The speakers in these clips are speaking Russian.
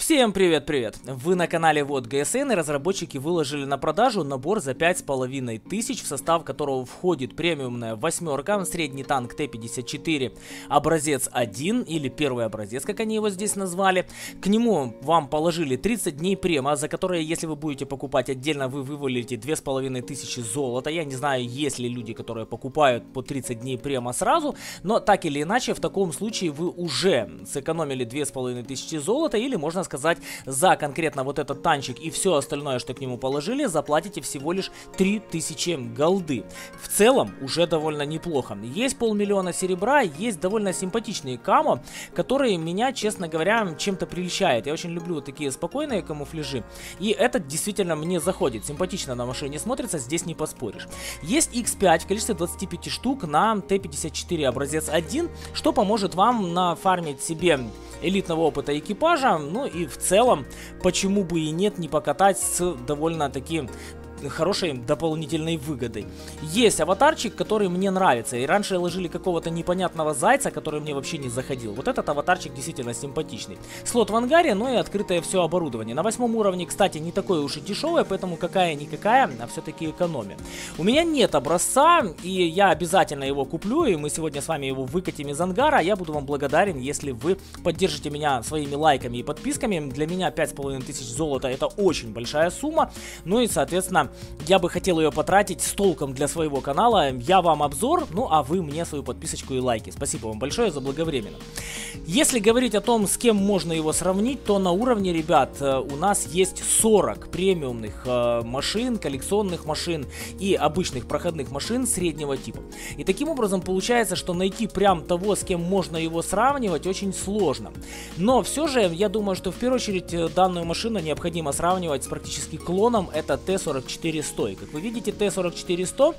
Всем привет-привет! Вы на канале Вот ГСН, и разработчики выложили на продажу набор за 5500, в состав которого входит премиумная восьмерка, средний танк Т-54, образец 1 или первый образец, как они его здесь назвали. К нему вам положили 30 дней према, за которые, если вы будете покупать отдельно, вы вывалите 2500 золота. Я не знаю, есть ли люди, которые покупают по 30 дней према сразу, но так или иначе, в таком случае вы уже сэкономили 2500 золота, или можно сказать, за конкретно вот этот танчик и все остальное, что к нему положили, заплатите всего лишь 3000 голды. В целом уже довольно неплохо. Есть 500 000 серебра, есть довольно симпатичные камо, которые меня, честно говоря, чем-то прельщают. Я очень люблю вот такие спокойные камуфляжи, и этот действительно мне заходит. Симпатично на машине смотрится, здесь не поспоришь. Есть X5 в количестве 25 штук на Т-54 образец 1, что поможет вам нафармить себе элитного опыта экипажа, ну и в целом, почему бы и нет, не покатать с довольно-таки хорошей дополнительной выгодой. Есть аватарчик, который мне нравится, и раньше ложили какого-то непонятного зайца, который мне вообще не заходил. Вот этот аватарчик действительно симпатичный. Слот в ангаре, ну и открытое все оборудование. На 8 уровне, кстати, не такое уж и дешевое, поэтому какая-никакая, а все-таки экономия. У меня нет образца, и я обязательно его куплю, и мы сегодня с вами его выкатим из ангара. Я буду вам благодарен, если вы поддержите меня своими лайками и подписками. Для меня 5500 золота это очень большая сумма, ну и, соответственно, я бы хотел ее потратить с толком для своего канала. Я вам обзор, ну а вы мне свою подписочку и лайки. Спасибо вам большое за благовременно. Если говорить о том, с кем можно его сравнить, то на уровне, ребят, у нас есть 40 премиумных машин, коллекционных машин и обычных проходных машин среднего типа. И таким образом получается, что найти прям того, с кем можно его сравнивать, очень сложно. Но все же, я думаю, что в первую очередь данную машину необходимо сравнивать с практически клоном, это Т-44-100. Как вы видите, Т-44-100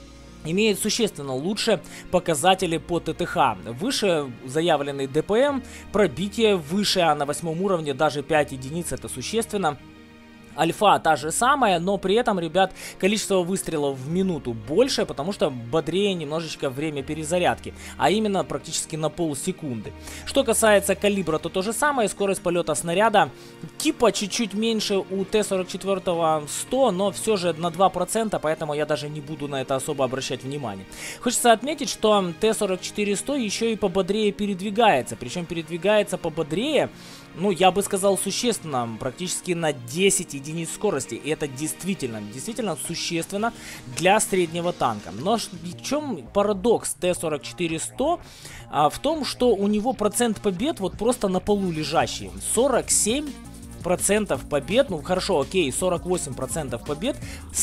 имеет существенно лучше показатели по ТТХ. Выше заявленный ДПМ, пробитие выше, а на 8 уровне даже 5 единиц, это существенно. Альфа та же самая, но при этом, ребят, количество выстрелов в минуту больше, потому что бодрее немножечко время перезарядки, а именно практически на полсекунды. Что касается калибра, то то же самое, скорость полета снаряда типа чуть-чуть меньше у Т-44 100, но все же на 2%, поэтому я даже не буду на это особо обращать внимание. Хочется отметить, что Т-44 100 еще и пободрее передвигается, причем передвигается пободрее, ну, я бы сказал, существенно, практически на 10 единиц скорости. И это действительно существенно для среднего танка. Но в чем парадокс Т-44-100? В том, что у него процент побед вот просто на полу лежащий. 47% побед, ну хорошо, окей, 48% побед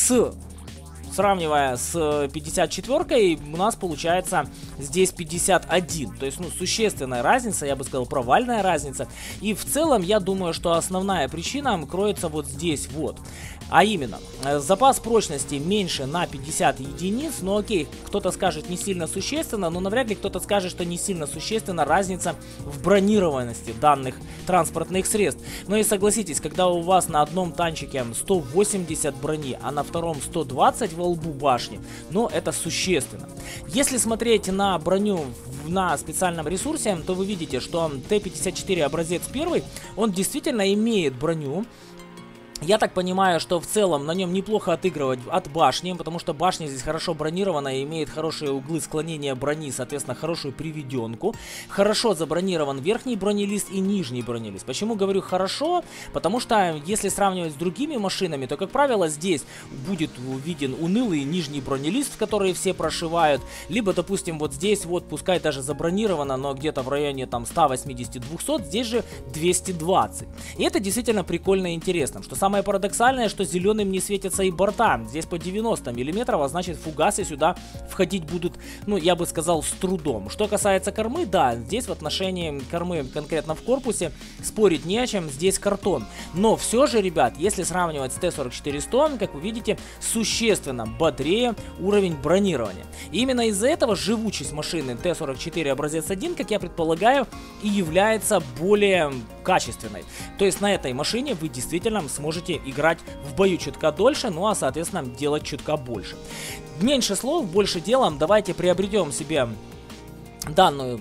сравнивая с 54-кой, у нас получается здесь 51. То есть, ну, существенная разница, я бы сказал, провальная разница. И в целом, я думаю, что основная причина кроется вот здесь вот. А именно, запас прочности меньше на 50 единиц. Ну окей, кто-то скажет не сильно существенно, но навряд ли кто-то скажет, что не сильно существенно разница в бронированности данных транспортных средств. Но и согласитесь, когда у вас на одном танчике 180 брони, а на втором 120 во лбу башни, ну это существенно. Если смотреть на броню на специальном ресурсе, то вы видите, что Т-54 образец 1, он действительно имеет броню. Я так понимаю, что в целом на нем неплохо отыгрывать от башни, потому что башня здесь хорошо бронирована и имеет хорошие углы склонения брони, соответственно, хорошую приведенку. Хорошо забронирован верхний бронелист и нижний бронелист. Почему говорю хорошо? Потому что если сравнивать с другими машинами, то, как правило, здесь будет виден унылый нижний бронелист, в который все прошивают. Либо, допустим, вот здесь вот, пускай даже забронировано, но где-то в районе там 180-200, здесь же 220. И это действительно прикольно и интересно, что самое парадоксальное, что зеленым не светятся и борта. Здесь по 90 мм, а значит фугасы сюда входить будут, ну, я бы сказал, с трудом. Что касается кормы, да, здесь в отношении кормы конкретно в корпусе спорить не о чем, здесь картон. Но все же, ребят, если сравнивать с Т-44-100, как вы видите, существенно бодрее уровень бронирования. И именно из-за этого живучесть машины Т-44 образец 1, как я предполагаю, и является более качественной. То есть на этой машине вы действительно сможете играть в бою чутка дольше, ну а соответственно делать чутка больше. Меньше слов, больше дела. Давайте приобретем себе данную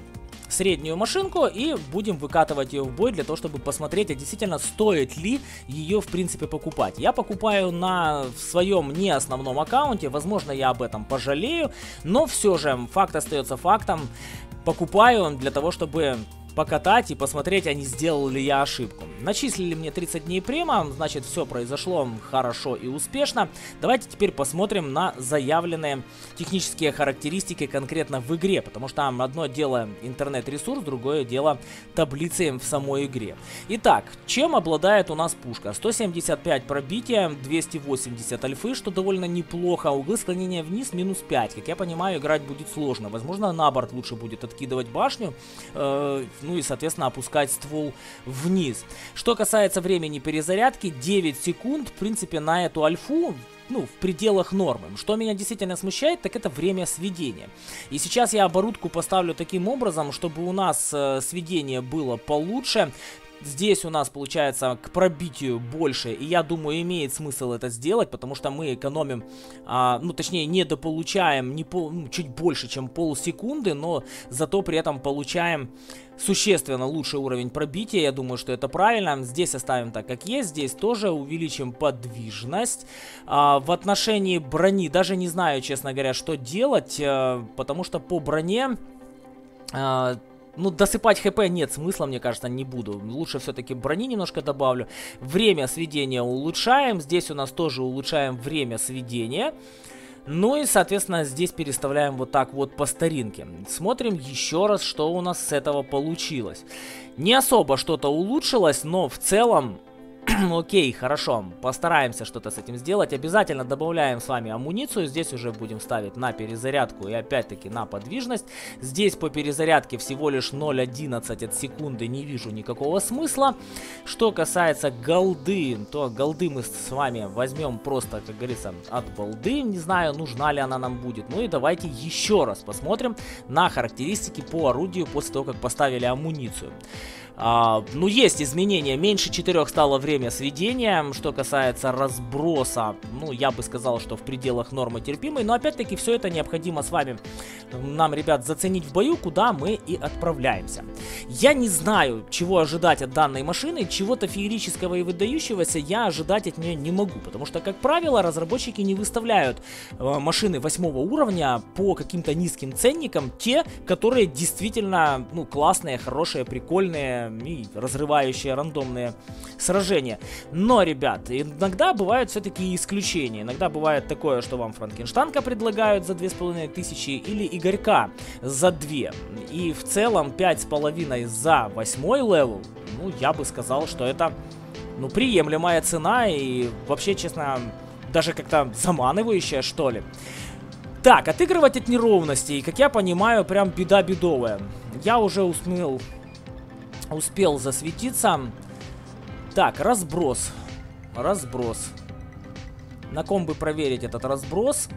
среднюю машинку и будем выкатывать ее в бой для того, чтобы посмотреть, а действительно стоит ли ее в принципе покупать. Я покупаю на своем не основном аккаунте, возможно я об этом пожалею, но все же факт остается фактом. Покупаю для того, чтобы покатать и посмотреть, а не сделал ли я ошибку. Начислили мне 30 дней према, значит все произошло хорошо и успешно. Давайте теперь посмотрим на заявленные технические характеристики конкретно в игре, потому что одно дело интернет-ресурс, другое дело таблицы в самой игре. Итак, чем обладает у нас пушка? 175 пробития, 280 альфы, что довольно неплохо, углы склонения вниз минус 5. Как я понимаю, играть будет сложно. Возможно, на борт лучше будет откидывать башню, ну и, соответственно, опускать ствол вниз. Что касается времени перезарядки, 9 секунд, в принципе, на эту альфу, ну, в пределах нормы. Что меня действительно смущает, так это время сведения. И сейчас я оборудку поставлю таким образом, чтобы у нас сведение было получше. Здесь у нас получается к пробитию больше, и я думаю, имеет смысл это сделать, потому что мы экономим, ну точнее недополучаем чуть больше, чем полсекунды, но зато при этом получаем существенно лучший уровень пробития. Я думаю, что это правильно. Здесь оставим так, как есть. Здесь тоже увеличим подвижность. В отношении брони даже не знаю, честно говоря, что делать, потому что по броне... Ну, досыпать хп нет смысла, мне кажется, не буду. Лучше все-таки брони немножко добавлю. Время сведения улучшаем. Здесь у нас тоже улучшаем время сведения. Ну и, соответственно, здесь переставляем вот так вот по старинке. Смотрим еще раз, что у нас с этого получилось. Не особо что-то улучшилось, но в целом... Окей, хорошо, постараемся что-то с этим сделать. Обязательно добавляем с вами амуницию. Здесь уже будем ставить на перезарядку и опять-таки на подвижность. Здесь по перезарядке всего лишь 0.11 от секунды, не вижу никакого смысла. Что касается голды, то голды мы с вами возьмем просто, как говорится, от балды. Не знаю, нужна ли она нам будет. Ну и давайте еще раз посмотрим на характеристики по орудию после того, как поставили амуницию. Ну, есть изменения. Меньше 4 стало время сведения. Что касается разброса, ну, я бы сказал, что в пределах нормы терпимой. Но, опять-таки, все это необходимо с вами, нам, ребят, заценить в бою, куда мы и отправляемся. Я не знаю, чего ожидать от данной машины. Чего-то феерического и выдающегося я ожидать от нее не могу. Потому что, как правило, разработчики не выставляют машины 8 уровня по каким-то низким ценникам. Те, которые действительно, ну, классные, хорошие, прикольные и разрывающие рандомные сражения. Но, ребят, иногда бывают все-таки исключения. Иногда бывает такое, что вам Франкенштанка предлагают за 2500 или Игорька за 2. И в целом 5,5 за 8 левел, ну, я бы сказал, что это, ну, приемлемая цена и вообще, честно, даже как-то заманивающая, что ли. Так, отыгрывать от неровностей, как я понимаю, прям беда бедовая. Я уже успел засветиться. Так, разброс. Разброс. На ком бы проверить этот разброс?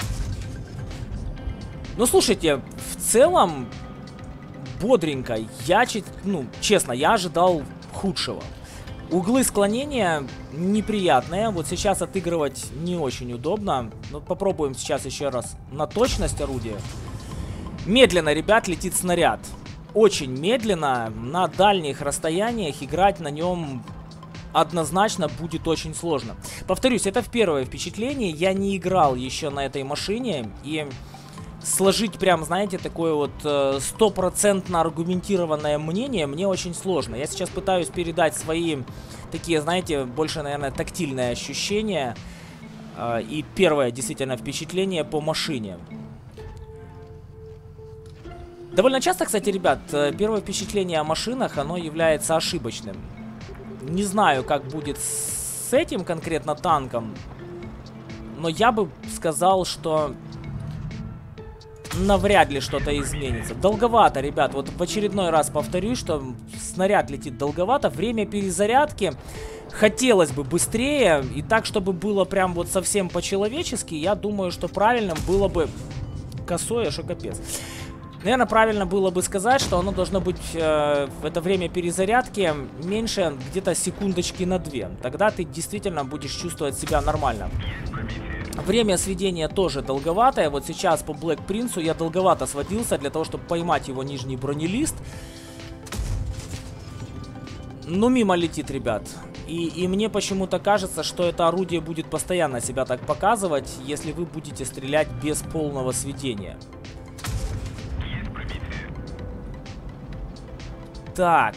Ну, слушайте, в целом бодренько. Я, ну, честно, я ожидал худшего. Углы склонения неприятные. Вот сейчас отыгрывать не очень удобно. Но попробуем сейчас еще раз на точность орудия. Медленно, ребят, летит снаряд. Очень медленно. На дальних расстояниях играть на нем однозначно будет очень сложно. Повторюсь, это первое впечатление. Я не играл еще на этой машине. И сложить прям, знаете, такое вот стопроцентно аргументированное мнение мне очень сложно. Я сейчас пытаюсь передать свои такие, знаете, больше, наверное, тактильные ощущения. И первое действительно впечатление по машине. Довольно часто, кстати, ребят, первое впечатление о машинах, оно является ошибочным. Не знаю, как будет с этим конкретно танком, но я бы сказал, что навряд ли что-то изменится. Долговато, ребят, вот в очередной раз повторюсь, что снаряд летит долговато. Время перезарядки хотелось бы быстрее, и так, чтобы было прям вот совсем по-человечески, я думаю, что правильным было бы... Косое, что капец. Наверное, правильно было бы сказать, что оно должно быть в это время перезарядки меньше где-то секундочки на 2. Тогда ты действительно будешь чувствовать себя нормально. Время сведения тоже долговатое. Вот сейчас по Black Prince я долговато сводился для того, чтобы поймать его нижний бронелист. Ну, мимо летит, ребят. И мне почему-то кажется, что это орудие будет постоянно себя так показывать, если вы будете стрелять без полного сведения. Так.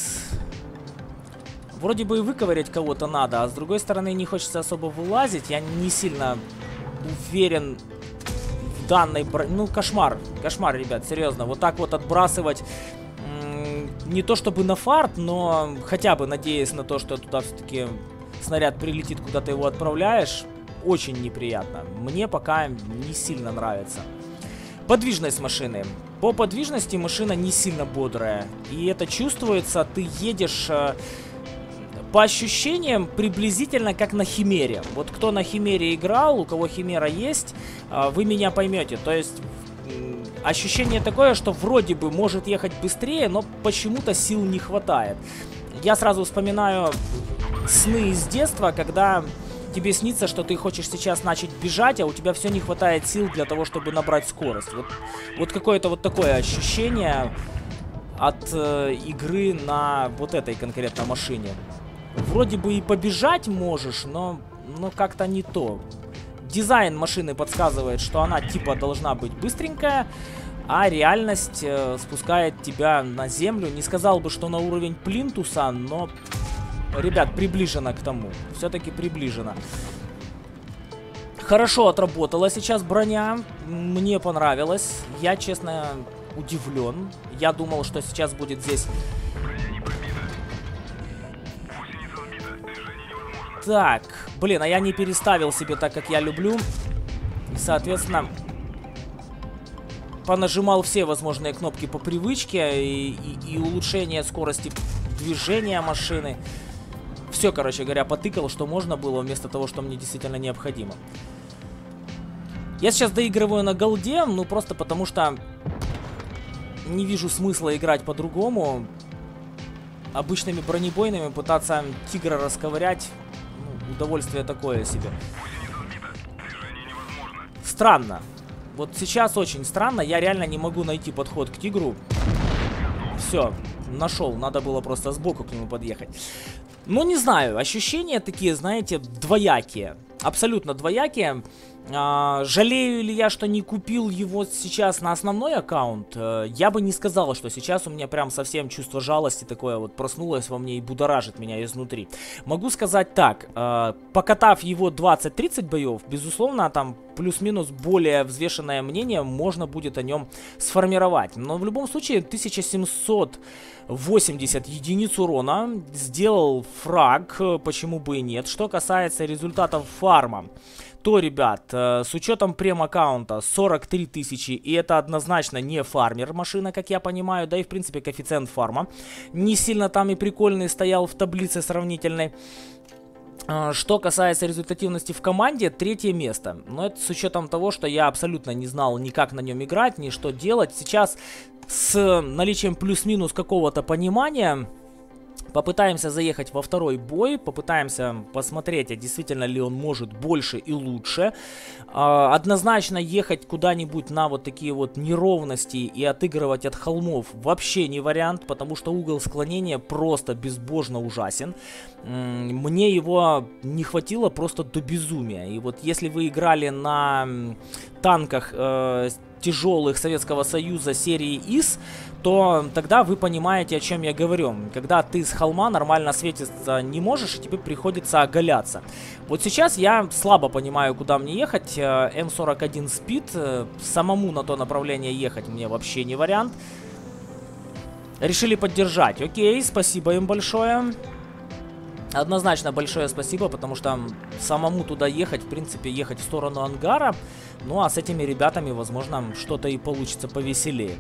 Вроде бы и выковырять кого-то надо, а с другой стороны не хочется особо вылазить. Я не сильно уверен в данной... Ну, кошмар. Кошмар, ребят, серьезно. Вот так вот отбрасывать... Не то чтобы на фарт, но хотя бы надеясь на то, что туда все-таки снаряд прилетит, куда ты его отправляешь, очень неприятно. Мне пока не сильно нравится. Подвижность машины. По подвижности машина не сильно бодрая. И это чувствуется, ты едешь... По ощущениям, приблизительно как на Химере. Вот кто на Химере играл, у кого Химера есть, вы меня поймете. То есть... Ощущение такое, что вроде бы может ехать быстрее, но почему-то сил не хватает. Я сразу вспоминаю сны из детства, когда тебе снится, что ты хочешь сейчас начать бежать, а у тебя все не хватает сил для того, чтобы набрать скорость. Вот какое-то вот такое ощущение от игры на вот этой конкретно машине. Вроде бы и побежать можешь, но как-то не то. Дизайн машины подсказывает, что она типа должна быть быстренькая, а реальность спускает тебя на землю. Не сказал бы, что на уровень плинтуса, но, ребят, приближено к тому. Все-таки приближено. Хорошо отработала сейчас броня. Мне понравилось. Я, честно, удивлен. Я думал, что сейчас будет здесь... Так, блин, а я не переставил себе так, как я люблю. И, соответственно, понажимал все возможные кнопки по привычке. И улучшение скорости движения машины. Все, короче говоря, потыкал, что можно было, вместо того, что мне действительно необходимо. Я сейчас доигрываю на голде, ну просто потому что не вижу смысла играть по-другому. Обычными бронебойными пытаться тигра расковырять... Удовольствие такое себе. Странно. Вот сейчас очень странно. Я реально не могу найти подход к тигру. Все, нашел. Надо было просто сбоку к нему подъехать. Ну, не знаю. Ощущения такие, знаете, двоякие. Абсолютно двоякие. Жалею ли я, что не купил его сейчас на основной аккаунт? Я бы не сказал, что сейчас у меня прям совсем чувство жалости такое вот проснулось во мне и будоражит меня изнутри. Могу сказать так, покатав его 20-30 боев, безусловно, там плюс-минус более взвешенное мнение можно будет о нем сформировать. Но в любом случае 1780 единиц урона сделал фраг, почему бы и нет. Что касается результатов фарма, то, ребят, с учетом прем-аккаунта 43 тысячи, и это однозначно не фармер машина, как я понимаю, да и в принципе коэффициент фарма не сильно там и прикольный стоял в таблице сравнительной. Что касается результативности в команде, 3-е место. Но это с учетом того, что я абсолютно не знал ни как на нем играть, ни что делать. Сейчас с наличием плюс-минус какого-то понимания... Попытаемся заехать во второй бой, попытаемся посмотреть, а действительно ли он может больше и лучше. Однозначно ехать куда-нибудь на вот такие вот неровности и отыгрывать от холмов вообще не вариант, потому что угол склонения просто безбожно ужасен. Мне его не хватило просто до безумия. И вот если вы играли на танках тяжелых Советского Союза серии ИС, то тогда вы понимаете, о чем я говорю. Когда ты с холма нормально светиться не можешь, и тебе приходится оголяться. Вот сейчас я слабо понимаю, куда мне ехать. М41 Speed, самому на то направление ехать мне вообще не вариант. Решили поддержать. Окей, спасибо им большое. Однозначно большое спасибо, потому что самому туда ехать, в принципе, ехать в сторону ангара. Ну а с этими ребятами, возможно, что-то и получится повеселее.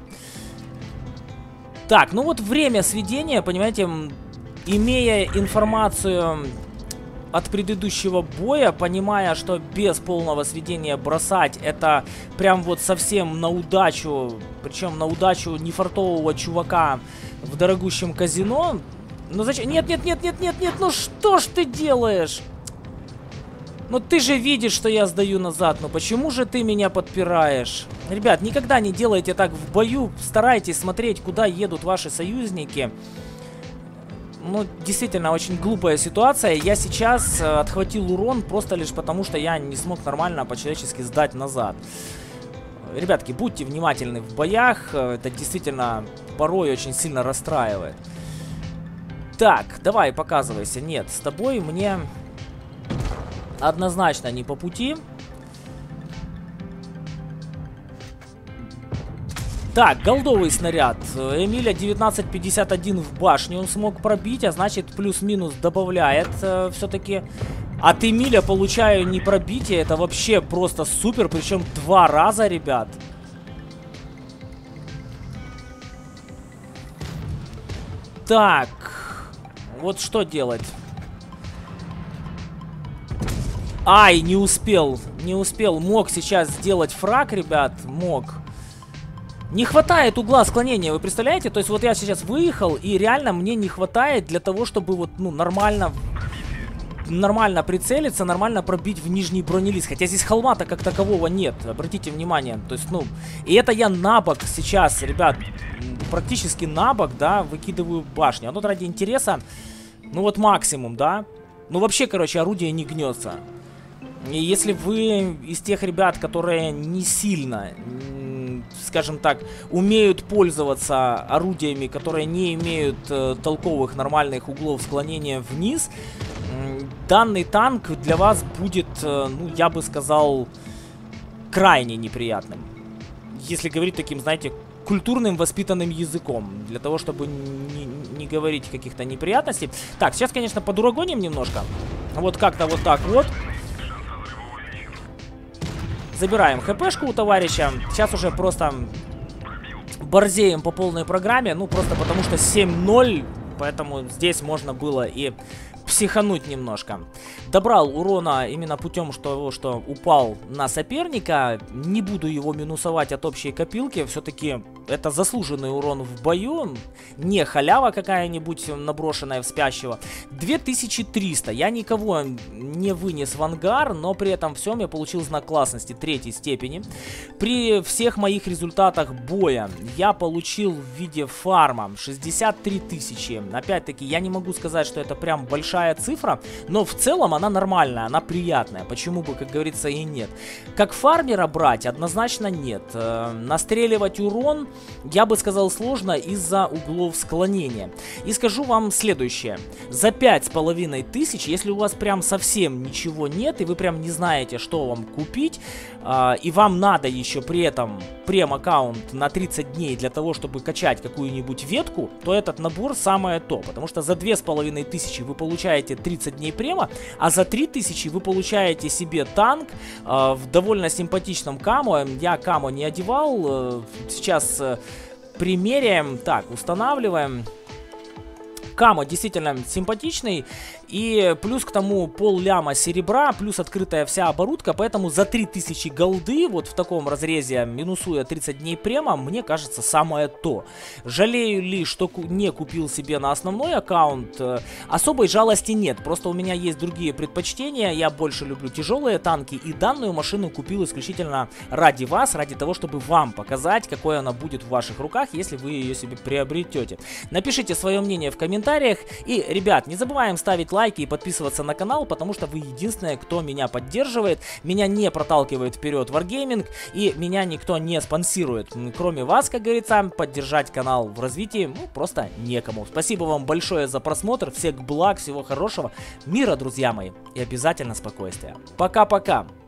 Так, ну вот время сведения, понимаете, имея информацию от предыдущего боя, понимая, что без полного сведения бросать это прям вот совсем на удачу, причем на удачу нефартового чувака в дорогущем казино. Ну зачем? Нет, нет, нет, нет, нет, нет, ну что ж ты делаешь? Ну ты же видишь, что я сдаю назад. Ну почему же ты меня подпираешь? Ребят, никогда не делайте так в бою. Старайтесь смотреть, куда едут ваши союзники. Ну, действительно, очень глупая ситуация. Я сейчас отхватил урон просто лишь потому, что я не смог нормально по-человечески сдать назад. Ребятки, будьте внимательны в боях. Это действительно порой очень сильно расстраивает. Так, давай, показывайся. Нет, с тобой мне однозначно не по пути. Так, голдовый снаряд. Эмиля 1951 в башню он смог пробить, а значит плюс-минус добавляет все-таки. От Эмиля получаю не пробитие, это вообще просто супер, причем 2 раза, ребят. Так, вот что делать? Ай, не успел, мог сейчас сделать фраг, ребят, мог. Не хватает угла склонения, вы представляете? То есть вот я сейчас выехал, и реально мне не хватает для того, чтобы вот, ну, нормально прицелиться, нормально пробить в нижний бронелист. Хотя здесь холма-то как такового нет, обратите внимание. То есть, ну, и это я на бок сейчас, ребят, практически на бок, да, выкидываю башню. А тут ради интереса, ну вот максимум, да. Ну вообще, короче, орудие не гнется. И если вы из тех ребят, которые не сильно, скажем так, умеют пользоваться орудиями, которые не имеют толковых нормальных углов склонения вниз, данный танк для вас будет, ну, я бы сказал, крайне неприятным. Если говорить таким, знаете, культурным, воспитанным языком, для того, чтобы не говорить каких-то неприятностей. Так, сейчас, конечно, подурагоним немножко. Вот как-то вот так вот. Забираем хпшку у товарища. Сейчас уже просто борзеем по полной программе. Ну, просто потому что 7-0. Поэтому здесь можно было и психануть немножко. Добрал урона именно путем того, что упал на соперника. Не буду его минусовать от общей копилки. Все-таки это заслуженный урон в бою. Не халява какая-нибудь наброшенная в спящего. 2300. Я никого не вынес в ангар, но при этом всем я получил знак классности 3-й степени. При всех моих результатах боя я получил в виде фарма 63 тысячи. Опять-таки, я не могу сказать, что это прям большая цифра, но в целом она нормальная, она приятная. Почему бы, как говорится, и нет. Как фармера брать однозначно нет. Настреливать урон, я бы сказал, сложно из-за углов склонения. И скажу вам следующее. За 5500, если у вас прям совсем ничего нет, и вы прям не знаете, что вам купить, и вам надо еще при этом прем-аккаунт на 30 дней для того, чтобы качать какую-нибудь ветку, то этот набор самое то. Потому что за 2500 вы получаете 30 дней према, а за 3000 вы получаете себе танк в довольно симпатичном камо. Я камо не одевал, сейчас примеряем. Так, устанавливаем. Камо действительно симпатичный. И плюс к тому пол-ляма серебра, плюс открытая вся оборудка. Поэтому за 3000 голды, вот в таком разрезе, минусуя 30 дней према, мне кажется, самое то. Жалею ли, что не купил себе на основной аккаунт? Особой жалости нет. Просто у меня есть другие предпочтения. Я больше люблю тяжелые танки. И данную машину купил исключительно ради вас, ради того, чтобы вам показать, какой она будет в ваших руках, если вы ее себе приобретете. Напишите свое мнение в комментариях. И, ребят, не забываем ставить лайки и подписываться на канал, потому что вы единственные, кто меня поддерживает. Меня не проталкивает вперед Wargaming, и меня никто не спонсирует. Кроме вас, как говорится, поддержать канал в развитии, ну, просто некому. Спасибо вам большое за просмотр. Всех благ, всего хорошего. Мира, друзья мои, и обязательно спокойствия. Пока-пока.